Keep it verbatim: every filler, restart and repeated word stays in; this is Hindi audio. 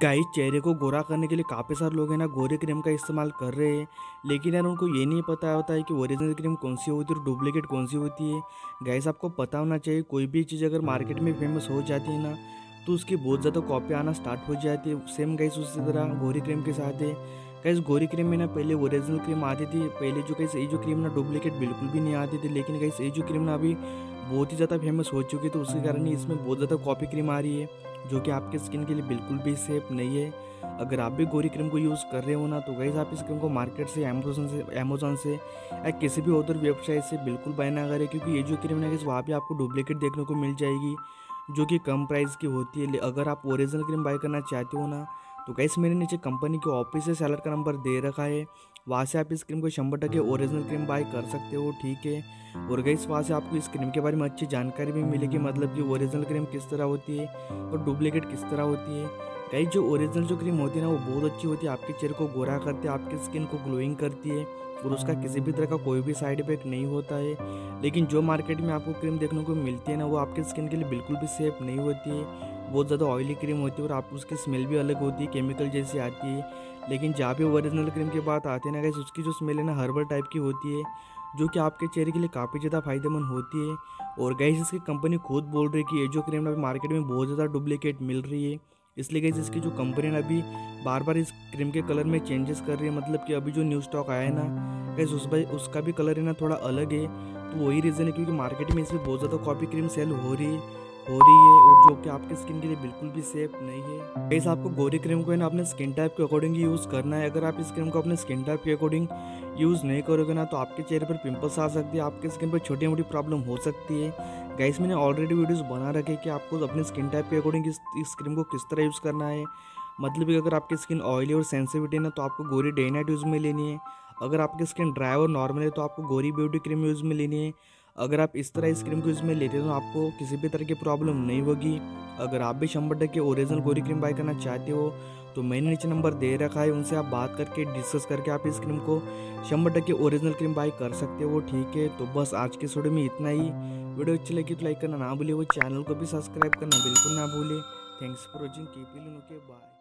गाइस, चेहरे को गोरा करने के लिए काफ़ी सारे लोग हैं ना गोरे क्रीम का इस्तेमाल कर रहे हैं। लेकिन यार उनको ये नहीं पता होता है कि ओरिजिनल क्रीम कौन सी होती है और डुप्लीकेट कौन सी होती है। गाइस, आपको पता होना चाहिए कोई भी चीज़ अगर मार्केट में फेमस हो जाती है ना तो उसकी बहुत ज़्यादा कॉपी आना स्टार्ट हो जाती है। सेम गाइस उसी तरह गोरी क्रीम के साथ है। गाइस, गोरी क्रीम में ना पहले ओरिजिनल क्रीम आती थी। पहले जो गाइस ये जो क्रीम ना डुप्लीकेट बिल्कुल भी नहीं आती थी। लेकिन गाइस ये जो क्रीम ना अभी बहुत ही ज़्यादा फेमस हो चुकी है, तो उसके कारण ही इसमें बहुत ज़्यादा कॉपी क्रीम आ रही है जो कि आपके स्किन के लिए बिल्कुल भी सेफ नहीं है। अगर आप भी गोरी क्रीम को यूज़ कर रहे हो ना तो गाइस आप इस क्रीम को मार्केट से अमेजोन से अमेजोन से या किसी भी अदर वेबसाइट से बिल्कुल बाय ना करें, क्योंकि ये जो क्रीम है गाइस वहाँ पे आपको डुप्लीकेट देखने को मिल जाएगी जो कि कम प्राइस की होती है। अगर आप ओरिजिनल क्रीम बाय करना चाहते हो ना तो गाइस मेरे नीचे कंपनी के ऑफिस से सेलर का नंबर दे रखा है, वहाँ से आप इस क्रीम को शंबर टके ओरिजिनल क्रीम बाय कर सकते हो, ठीक है। और गाइस वहाँ से आपको इस क्रीम के बारे में अच्छी जानकारी भी मिलेगी, मतलब कि ओरिजिनल क्रीम किस तरह होती है और डुप्लीकेट किस तरह होती है। गाइस, जो ओरिजिनल जो क्रीम होती है ना वो बहुत अच्छी होती है, आपके चेहरे को गोरा करती है, आपकी स्किन को ग्लोइंग करती है और उसका किसी भी तरह का कोई भी साइड इफेक्ट नहीं होता है। लेकिन जो मार्केट में आपको क्रीम देखने को मिलती है ना वो आपके स्किन के लिए बिल्कुल भी सेफ नहीं होती है। बहुत ज़्यादा ऑयली क्रीम होती है और आप उसकी स्मेल भी अलग होती है, केमिकल जैसी आती है। लेकिन जहाँ पे ओरिजिनल क्रीम की बात आती है ना गाइस, उसकी जो स्मेल है ना हर्बल टाइप की होती है जो कि आपके चेहरे के लिए काफ़ी ज़्यादा फायदेमंद होती है। और गाइस इसकी कंपनी खुद बोल रही है कि ये जो क्रीम अभी मार्केट में बहुत ज़्यादा डुप्लीकेट मिल रही है, इसलिए गाइस इसकी जो कंपनी है अभी बार बार इस क्रीम के कलर में चेंजेस कर रही है। मतलब कि अभी जो न्यू स्टॉक आया है ना गाइस उस भाई उसका भी कलर है ना थोड़ा अलग है। तो वही रीज़न है क्योंकि मार्केट में इसमें बहुत ज़्यादा कॉपी क्रीम सेल हो रही है हो रही है और जो कि आपके स्किन के लिए बिल्कुल भी सेफ नहीं है। गाइस, आपको गोरी क्रीम को है ना अपने स्किन टाइप के अकॉर्डिंग ही यूज़ करना है। अगर आप इस क्रीम को अपने स्किन टाइप के अकॉर्डिंग यूज़ नहीं करोगे ना तो आपके चेहरे पर पिंपल्स आ सकती है, आपके स्किन पर छोटी मोटी प्रॉब्लम हो सकती है। गाइस, मैंने ऑलरेडी वीडियोस बना रखे कि आपको अपने स्किन टाइप के अकॉर्डिंग इस, इस क्रीम को किस तरह यूज़ करना है। मतलब कि अगर आपकी स्किन ऑयली और सेंसिटिव है ना तो आपको गोरी डे नाइट यूज़ में लेनी है। अगर आपकी स्किन ड्राई और नॉर्मल है तो आपको गोरी ब्यूटी क्रीम यूज़ में लेनी है। अगर आप इस तरह इस क्रीम को यूज़ में लेते हो तो आपको किसी भी तरह की प्रॉब्लम नहीं होगी। अगर आप भी शंबर टके ओरिजिनल गोरी क्रीम बाय करना चाहते हो तो मैंने नीचे नंबर दे रखा है, उनसे आप बात करके डिस्कस करके आप इस क्रीम को शंबर टके ओरिजिनल क्रीम बाय कर सकते हो, ठीक है। तो बस आज के वीडियो में इतना ही। वीडियो अच्छी लगी तो लाइक करना ना भूलिए, वो चैनल को भी सब्सक्राइब करना बिल्कुल ना भूलिए। Thanks for watching, keep feeling okay, bye.